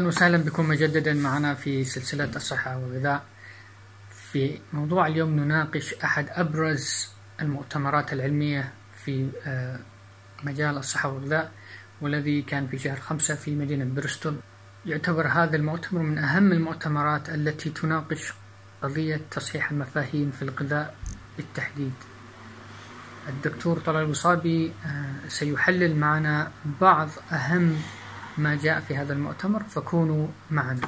وسهلا بكم مجددا معنا في سلسلة الصحة والغذاء. في موضوع اليوم نناقش أحد أبرز المؤتمرات العلمية في مجال الصحة والغذاء، والذي كان في شهر 5 في مدينة بريستول. يعتبر هذا المؤتمر من أهم المؤتمرات التي تناقش قضية تصحيح المفاهيم في الغذاء بالتحديد. الدكتور طلال الوصابي سيحلل معنا بعض أهم ما جاء في هذا المؤتمر، فكونوا معنا.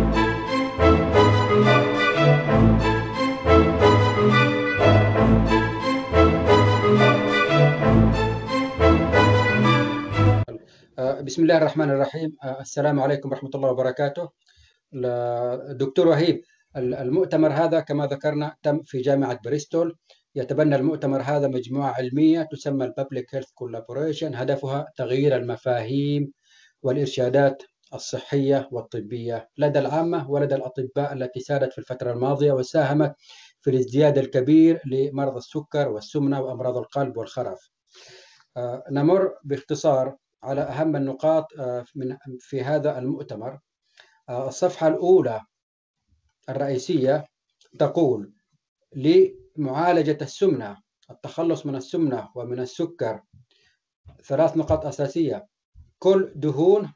بسم الله الرحمن الرحيم. السلام عليكم ورحمة الله وبركاته. دكتور وهيب، المؤتمر هذا كما ذكرنا تم في جامعة بريستول. يتبنى المؤتمر هذا مجموعة علمية تسمى البابليك هيلث كولابوريشن، هدفها تغيير المفاهيم والإرشادات الصحية والطبية لدى العامة ولدى الأطباء التي سارت في الفترة الماضية وساهمت في الازدياد الكبير لمرضى السكر والسمنة وأمراض القلب والخرف. نمر باختصار على أهم النقاط في هذا المؤتمر. الصفحة الأولى الرئيسية تقول: لمعالجة السمنة، التخلص من السمنة ومن السكر، 3 نقاط أساسية: كل دهون،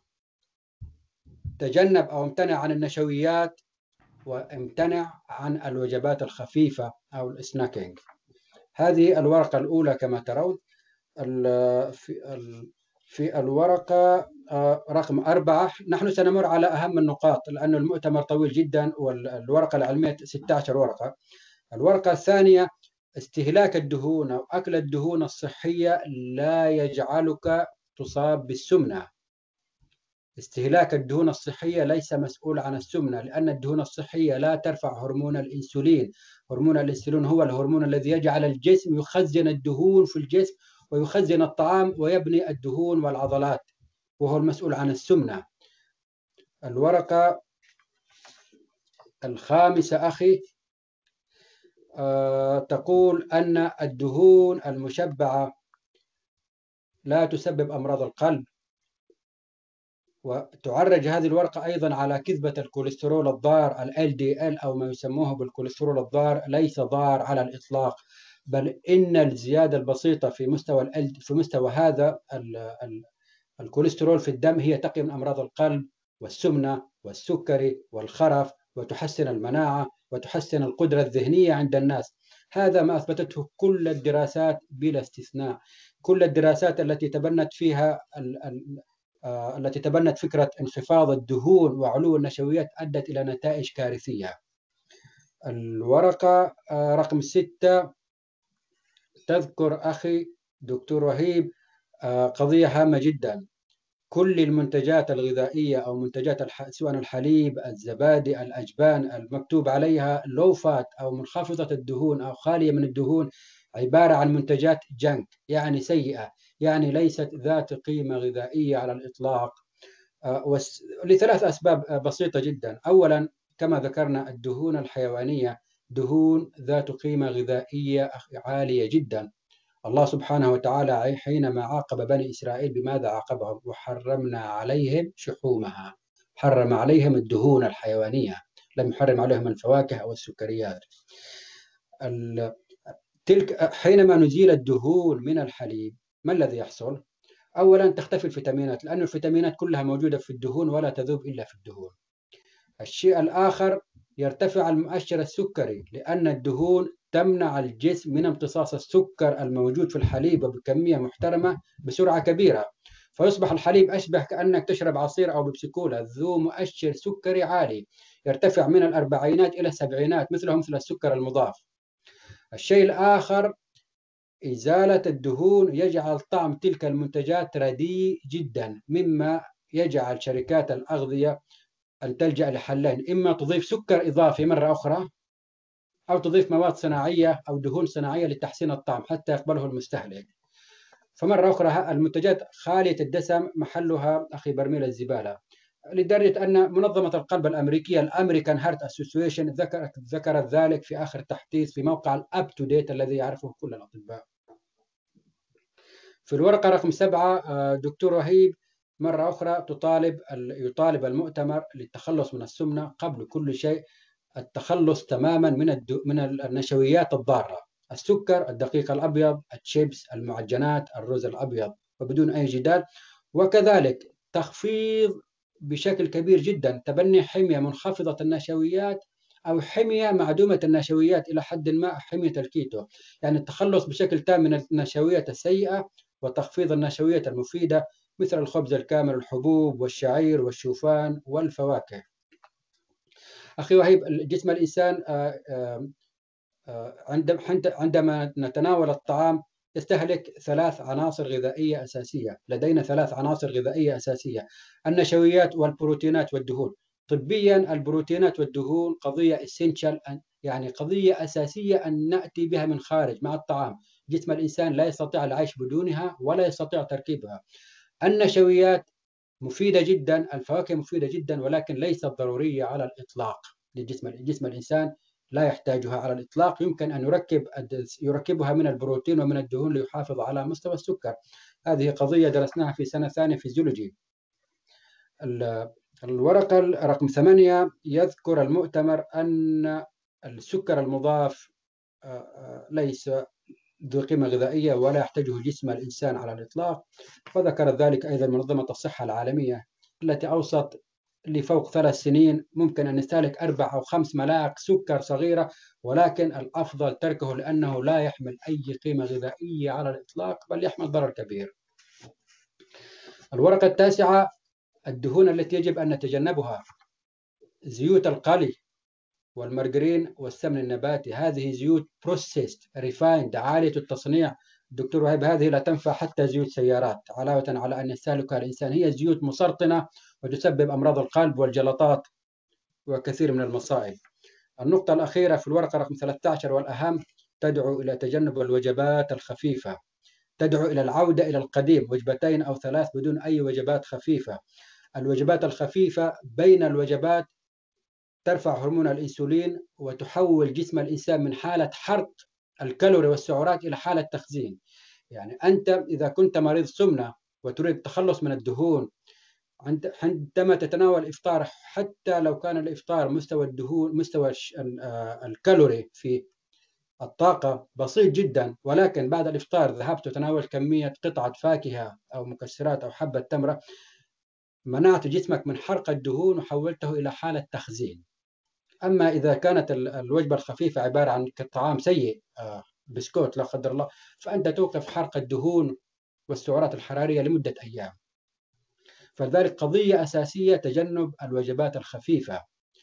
تجنب أو امتنع عن النشويات، وامتنع عن الوجبات الخفيفة أو السناكينج. هذه الورقة الأولى كما ترون. في الورقة رقم 4 نحن سنمر على أهم النقاط لأن المؤتمر طويل جدا والورقة العلمية 16 ورقة. الورقة الثانية: استهلاك الدهون أو أكل الدهون الصحية لا يجعلك تصاب بالسمنة. استهلاك الدهون الصحية ليس مسؤول عن السمنة، لأن الدهون الصحية لا ترفع هرمون الإنسولين. هرمون الإنسولين هو الهرمون الذي يجعل الجسم يخزن الدهون في الجسم ويخزن الطعام ويبني الدهون والعضلات، وهو المسؤول عن السمنة. الورقة الخامسة أخي تقول أن الدهون المشبعة لا تسبب أمراض القلب. وتعرج هذه الورقة أيضا على كذبة الكوليسترول الضار ال LDL أو ما يسموه بالكوليسترول الضار ليس ضار على الإطلاق، بل إن الزيادة البسيطة في مستوى هذا الكوليسترول في الدم هي تقي من أمراض القلب والسمنة والسكري والخرف، وتحسن المناعة وتحسن القدرة الذهنية عند الناس. هذا ما أثبتته كل الدراسات بلا استثناء. كل الدراسات التي تبنت فكرة انخفاض الدهون وعلو النشويات أدت إلى نتائج كارثية. الورقة رقم 6 تذكر أخي دكتور وهيب قضية هامة جدا. كل المنتجات الغذائية أو منتجات سواء الحليب، الزبادي، الأجبان، المكتوب عليها لو فات أو منخفضة الدهون أو خالية من الدهون عبارة عن منتجات جنك، يعني سيئة، يعني ليست ذات قيمة غذائية على الإطلاق، لثلاث أسباب بسيطة جدا. أولا، كما ذكرنا، الدهون الحيوانية دهون ذات قيمة غذائية عالية جدا. الله سبحانه وتعالى حينما عاقب بني إسرائيل بماذا عاقبهم؟ وحرمنا عليهم شحومها. حرم عليهم الدهون الحيوانية، لم يحرم عليهم الفواكه أو السكريات. حينما نزيل الدهون من الحليب ما الذي يحصل؟ أولا تختفي الفيتامينات، لأن الفيتامينات كلها موجودة في الدهون ولا تذوب إلا في الدهون. الشيء الآخر، يرتفع المؤشر السكري، لأن الدهون تمنع الجسم من امتصاص السكر الموجود في الحليب وبكمية محترمة بسرعة كبيرة، فيصبح الحليب أشبه كأنك تشرب عصير أو بيبسيكولا، ذو مؤشر سكري عالي يرتفع من الأربعينات إلى السبعينات، مثل السكر المضاف. الشيء الآخر، إزالة الدهون يجعل طعم تلك المنتجات رديء جدا، مما يجعل شركات الأغذية أن تلجأ لحلين: إما تضيف سكر إضافي مرة أخرى، أو تضيف مواد صناعية أو دهون صناعية لتحسين الطعم حتى يقبله المستهلك. فمرة أخرى المنتجات خالية الدسم محلها أخي برميل الزبالة، لدرجة أن منظمة القلب الأمريكية الأمريكان هارت أسوسيشن ذكرت ذلك في آخر تحديث في موقع الأب تو ديت الذي يعرفه كل الأطباء. في الورقة رقم 7 دكتور وهيب مرة أخرى يطالب المؤتمر للتخلص من السمنة قبل كل شيء التخلص تماما من النشويات الضارة، السكر، الدقيق الأبيض، الشيبس، المعجنات، الرز الأبيض، وبدون أي جدال. وكذلك تخفيض بشكل كبير جدا، تبني حمية منخفضة النشويات أو حمية معدومة النشويات إلى حد ما، حمية الكيتو، يعني التخلص بشكل تام من النشويات السيئة وتخفيض النشويات المفيدة مثل الخبز الكامل، الحبوب والشعير والشوفان والفواكه. أخي وهيب، جسم الإنسان عندما نتناول الطعام يستهلك 3 عناصر غذائية أساسية. لدينا 3 عناصر غذائية أساسية: النشويات والبروتينات والدهون. طبيا البروتينات والدهون قضية essential، يعني قضية أساسية أن نأتي بها من خارج مع الطعام. جسم الإنسان لا يستطيع العيش بدونها ولا يستطيع تركيبها. النشويات مفيدة جدا، الفواكه مفيدة جدا، ولكن ليست ضرورية على الإطلاق للجسم. جسم الإنسان لا يحتاجها على الإطلاق. يمكن أن يركبها من البروتين ومن الدهون ليحافظ على مستوى السكر. هذه قضية درسناها في سنة ثانية فيزيولوجي. الورقة رقم 8 يذكر المؤتمر أن السكر المضاف ليس ذو قيمة غذائية ولا يحتاجه جسم الإنسان على الإطلاق. وذكرت ذلك أيضا منظمة الصحة العالمية التي أوصت لفوق 3 سنين ممكن أن نستهلك 4 أو 5 ملاعق سكر صغيرة، ولكن الأفضل تركه لأنه لا يحمل أي قيمة غذائية على الإطلاق، بل يحمل ضرر كبير. الورقة 9 الدهون التي يجب أن نتجنبها: زيوت القلي والمارجرين والسمن النباتي. هذه زيوت بروسيست ريفايند عالية التصنيع. دكتور وهيب، هذه لا تنفع حتى زيوت سيارات، علاوة على أن يستهلكها الإنسان. هي زيوت مسرطنة وتسبب أمراض القلب والجلطات وكثير من المصائب. النقطة الأخيرة في الورقة رقم 13 والأهم: تدعو إلى تجنب الوجبات الخفيفة. تدعو إلى العودة إلى القديم، 2 أو 3 بدون أي وجبات خفيفة. الوجبات الخفيفة بين الوجبات ترفع هرمون الإنسولين وتحول جسم الإنسان من حالة حرق الكالوري والسعرات إلى حالة تخزين. يعني أنت إذا كنت مريض سمنة وتريد التخلص من الدهون، عندما تتناول إفطار، حتى لو كان الإفطار مستوى الدهون مستوى الكالوري في الطاقة بسيط جدا، ولكن بعد الإفطار ذهبت وتناول كمية قطعة فاكهة أو مكسرات أو حبة تمرة، منعت جسمك من حرق الدهون وحولته إلى حالة تخزين. أما إذا كانت الوجبة الخفيفة عبارة عن طعام سيء، بسكوت لا قدر الله، فأنت توقف حرق الدهون والسعرات الحرارية لمدة أيام. فلذلك قضية أساسية تجنب الوجبات الخفيفة.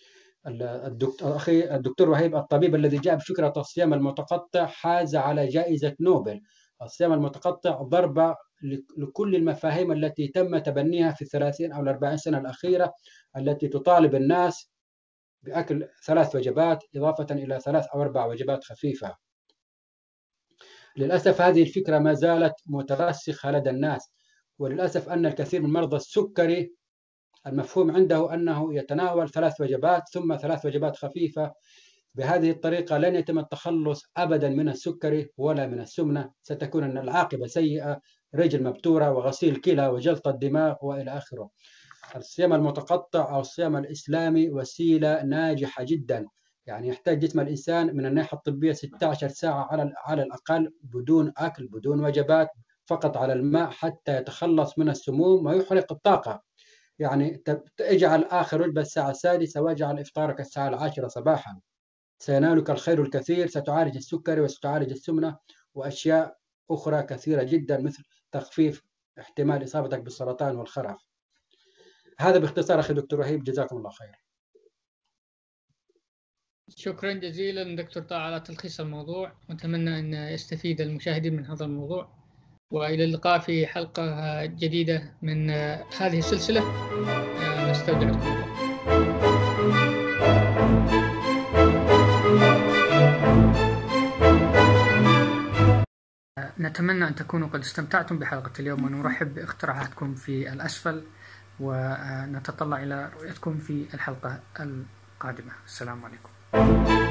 الدكتور وهيب، الطبيب الذي جاء بفكرة الصيام المتقطع حاز على جائزة نوبل. الصيام المتقطع ضربة لكل المفاهيم التي تم تبنيها في 30 أو 40 سنة الأخيرة، التي تطالب الناس بأكل 3 وجبات إضافة إلى 3 أو 4 وجبات خفيفة. للأسف هذه الفكرة ما زالت مترسخة لدى الناس، وللأسف أن الكثير من مرضى السكري المفهوم عنده أنه يتناول 3 وجبات ثم 3 وجبات خفيفة. بهذه الطريقة لن يتم التخلص أبدا من السكري ولا من السمنة، ستكون العاقبة سيئة، رجل مبتورة وغسيل كلى وجلطة دماغ وإلى آخره. الصيام المتقطع أو الصيام الإسلامي وسيلة ناجحة جدا. يعني يحتاج جسم الإنسان من الناحية الطبية 16 ساعة على الأقل بدون أكل بدون وجبات، فقط على الماء، حتى يتخلص من السموم ويحرق الطاقة. يعني اجعل آخر وجبة الساعة 6 واجعل إفطارك الساعة 10 صباحا، سينالك الخير الكثير. ستعالج السكري وستعالج السمنة وأشياء أخرى كثيرة جدا، مثل تخفيف احتمال إصابتك بالسرطان والخرف. هذا باختصار أخي دكتور وهيب، جزاكم الله خير. شكرا جزيلا دكتور طه على تلخيص الموضوع، وأتمنى أن يستفيد المشاهدين من هذا الموضوع، وإلى اللقاء في حلقة جديدة من هذه السلسلة. نستودعكم الله. نتمنى أن تكونوا قد استمتعتم بحلقة اليوم، ونرحب باقتراحاتكم في الأسفل، ونتطلع إلى رؤيتكم في الحلقة القادمة. السلام عليكم.